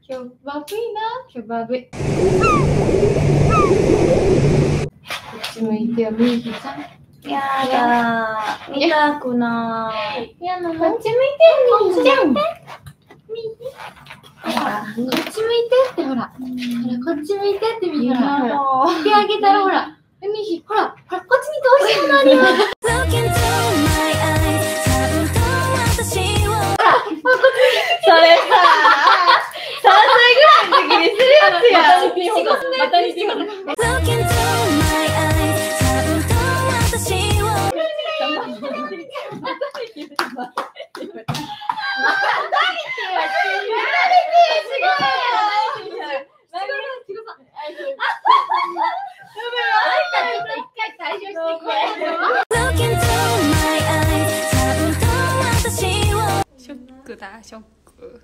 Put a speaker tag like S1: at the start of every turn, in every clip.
S1: こっち向いてよ、みーひちゃん。
S2: やだー、見たくない。
S1: やだな。
S2: こっち向いて、
S1: みーちゃん。こっち向いてってほら。ほら、こっち向いてってみたら。
S2: やだ
S1: 見てあげたらほら。みーひ、ほら、こっちにどうしてもなります。
S2: それさ、3歳ぐらいの時にするやつや。
S1: またにしよう。
S3: ショックだ、ショック。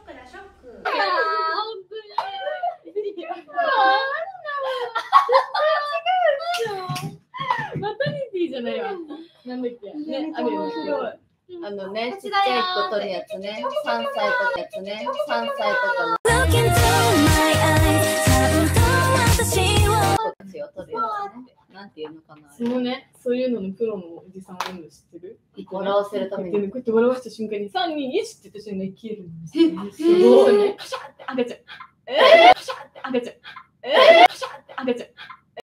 S1: マタニティじゃないわ。なんだっけ。ね、あるよね。
S4: あのね、ちっちゃい子取るやつね、3歳とかやつね、3歳とかの子たちを取るやつね。なんていうのかな。
S1: そのね、そういうののプロのおじさんがいるの知ってる？
S4: 笑わせるために。
S1: こうやって笑わした瞬間に3、2、1って言った瞬間に消えるんですよ。すごいね。パシャって開けちゃう。パシャって開けちゃう。パシャって開けちゃう。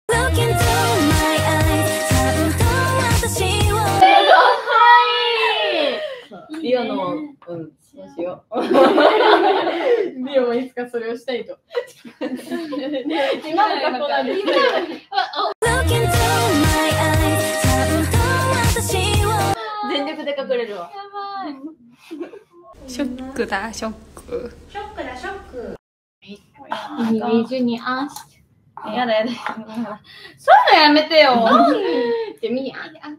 S4: リオの、そうしよう。
S1: リオもいつかそれをしたいと。今の格好なんですけど。
S4: 全力で隠れるわ。
S3: ショックだ、ショック。
S1: 20にあし。
S2: やだやだ。そういうのやめてよ。
S1: で、み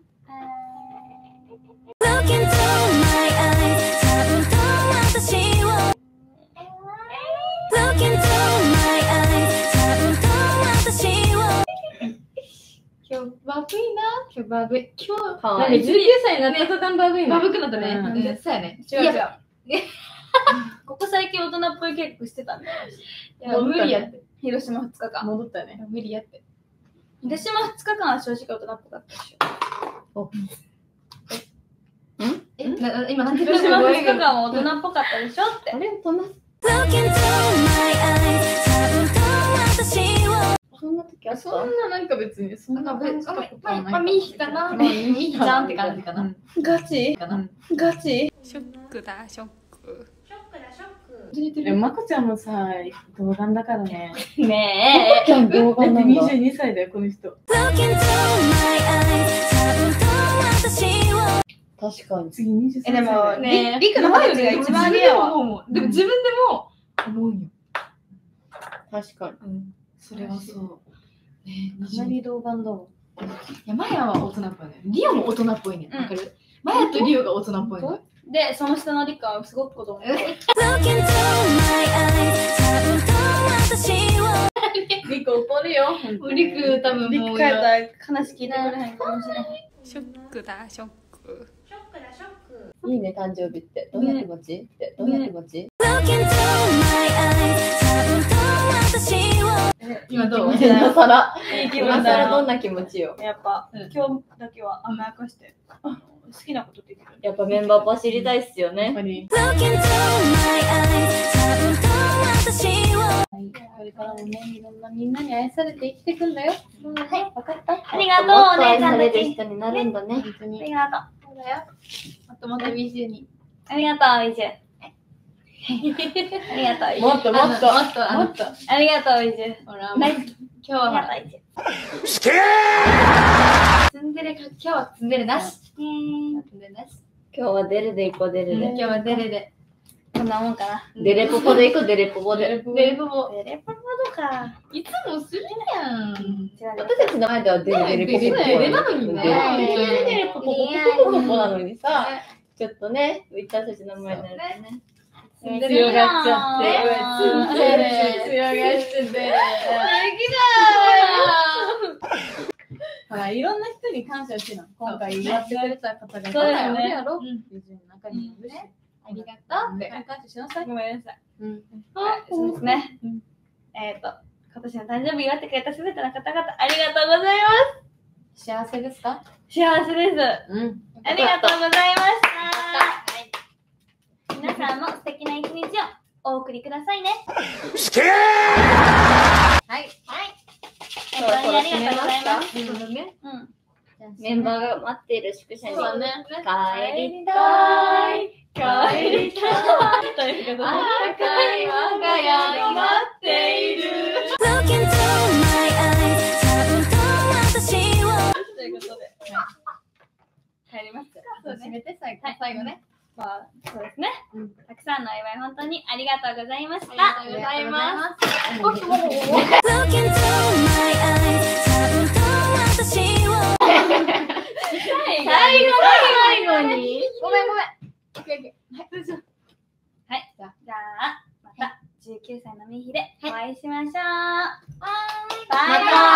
S1: バブいな。今日バブい。今日、
S4: かわいい。
S1: 19歳になった途端バブいな。バブくなったね。そうやね。
S2: 違う違う。ここ最近大人っぽい結構してたんだよ。
S1: いや、無理やって。
S2: 広島2日間。
S1: 戻ったね。無理やって。
S2: 広島2日間は正直大人っぽかったでしょ。
S1: 今なんて
S2: 広島2日間は大人っぽかったでしょって。
S4: あれ大人そんな時あった？
S1: そんななんか別に、そんな別に。
S2: まあ、ミーヒかな。
S1: ミーヒちゃんって感じかな。
S2: ガチ
S1: かな。
S2: ガチ
S3: ショックだ、ショック。
S1: まこちゃんもさ、童顔だからね。
S2: ね
S4: ちゃん動画
S1: だって
S4: なんだ。
S1: 22歳だよ、この人。
S4: 確かに。
S1: 次23歳。
S2: でもね
S1: リクの
S2: 前よりが一番リアは
S1: でも自分でも思うよ。
S4: 確かに。
S1: それはそう。ね、
S4: かなり動画だわ。
S1: いや、マヤは大人っぽいね。リオも大人っぽいね。わかる？マヤとリオが大人っぽいの。
S2: で、その下のリカはすごく子供っぽい。
S1: リク怒るよ。リク多分もう。
S2: リク帰ったら話聞いてくれへんかもしれない。
S3: ショックだ、ショック。
S4: いいね、誕生日って。どんな気持ちってどんな気持ち？
S1: 今どう？
S4: 今更。
S2: いい気
S4: 今
S2: 分だよ。
S4: 更どんな気持ちよ。
S2: やっぱ、今日だけは甘やかして、好きなことできる。
S4: やっぱメンバーパ知りたいっすよ
S1: やっ
S4: ね。
S1: ぱり。これからもね、いろんなみんなに愛されて生きていくんだよ。はい、わかった？
S2: ありがとう、お姉さんたち。
S4: 人になるんだね。
S1: 本当に。
S2: ありがとう。
S1: そうだよ。あとまた20に。
S2: ありがとう、イジュ。ありがとう、イジュ。
S4: もっともっと。
S1: もっと、もっと。
S2: ありがとう、イジュ。
S1: ほら、
S2: 大好き。
S1: 今日はほら、
S2: ありがとう、イジュ。
S1: ツンデレか、今日はツンデレなし。ツンデレなし。
S4: 今日はデレで行こう、デレで。
S1: 今日はデレで。
S2: こんなもんかな。
S4: デレポポで行こう、デレポポで。
S1: デレポポ。
S2: テレポモドか。
S1: いつもするやん。
S2: 違う。
S4: 私たちの前ではデレデレポポポ。
S1: デレなのにね。
S4: デレデレポポポポポポなのにさ、ちょっとね、私たちの前になるとね。
S1: 強がっちゃって。強がっちゃって。ほら、いろんな人に感謝してな。今回やってくれた方がいっぱいいるやろ。友人の中にもいるし。ありがとうって。感謝しなさい。
S2: ごめんなさい。 そうですね。今年の誕生日祝ってくれたすべての方々、ありがとうございま
S4: 幸せですか？
S2: す。幸せです。ありがとうございました。皆さんも素敵な一日をお送りくださいね。
S4: はい。
S2: 本当にありがとうございます。
S4: メンバーが待っている宿舎に
S1: そうね。
S4: 帰りたい。
S2: 帰りたい。ということで、
S1: 赤い我が家に待っている。
S2: ということで、帰ります。
S4: 締めて最後ね。
S2: まあ、そうですね。たくさんのお祝い本当にありがとうございました。
S1: ありがとうございます。
S4: 最後に。ごめん。
S2: はい。じゃあ、また19歳のみひでお会いしましょう。バイバイ。
S4: また